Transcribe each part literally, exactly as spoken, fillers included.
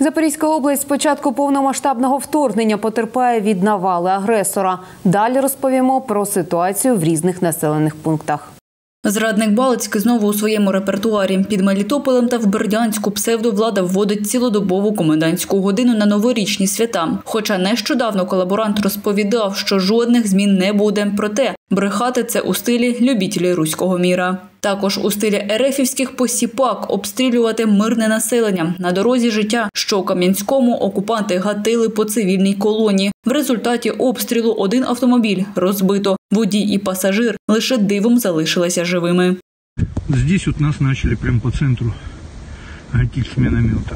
Запорізька область з початку повномасштабного вторгнення потерпає від навали агресора. Далі розповімо про ситуацію в різних населених пунктах. Зрадник Балицький знову у своєму репертуарі. Під Мелітополем та в Бердянську псевдовлада вводить цілодобову комендантську годину на новорічні свята. Хоча нещодавно колаборант розповідав, що жодних змін не буде. Проте брехати це у стилі любітелі руського міра. Також у стилі ерефівських посіпак обстрілювати мирне населення. На дорозі життя, що у Кам'янському окупанти гатили по цивільній колоні. В результаті обстрілу один автомобіль розбито. Водій і пасажир лише дивом залишилися живими. Здесь вот нас начали прямо по центру гатить с миномета.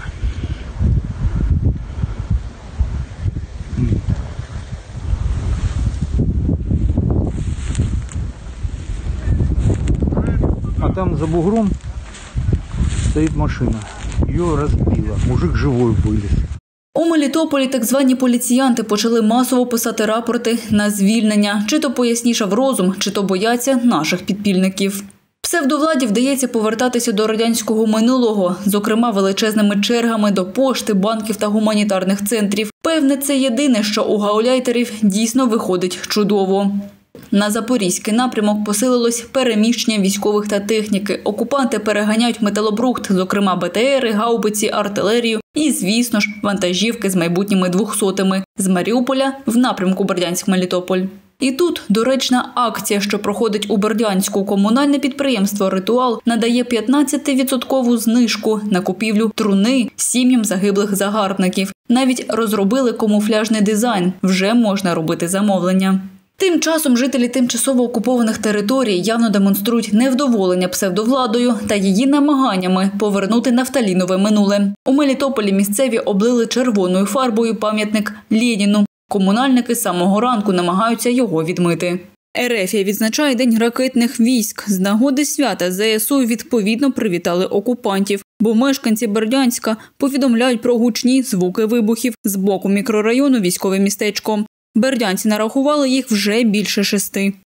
А там за бугром стоит машина. Ее разбило. Мужик живой вылез. У Мелітополі так звані поліціянти почали масово писати рапорти на звільнення. Чи то пояснішав розум, чи то бояться наших підпільників. Псевдовладі вдається повертатися до радянського минулого, зокрема величезними чергами до пошти, банків та гуманітарних центрів. Певне, це єдине, що у гауляйтерів дійсно виходить чудово. На запорізький напрямок посилилось переміщення військових та техніки. Окупанти переганяють металобрухт, зокрема Бе Те Ери, гаубиці, артилерію і, звісно ж, вантажівки з майбутніми двохсотими з Маріуполя в напрямку Бердянськ-Мелітополь. І тут доречна акція, що проходить у Бердянську. Комунальне підприємство «Ритуал» надає п'ятнадцятивідсоткову знижку на купівлю труни сім'ям загиблих загарбників. Навіть розробили камуфляжний дизайн. Вже можна робити замовлення. Тим часом жителі тимчасово окупованих територій явно демонструють невдоволення псевдовладою та її намаганнями повернути нафталінове минуле. У Мелітополі місцеві облили червоною фарбою пам'ятник Леніну. Комунальники з самого ранку намагаються його відмити. Ерефія відзначає День ракетних військ. З нагоди свята Зе Ес У відповідно привітали окупантів, бо мешканці Бердянська повідомляють про гучні звуки вибухів з боку мікрорайону військове містечко. Бердянці нарахували їх вже більше шести.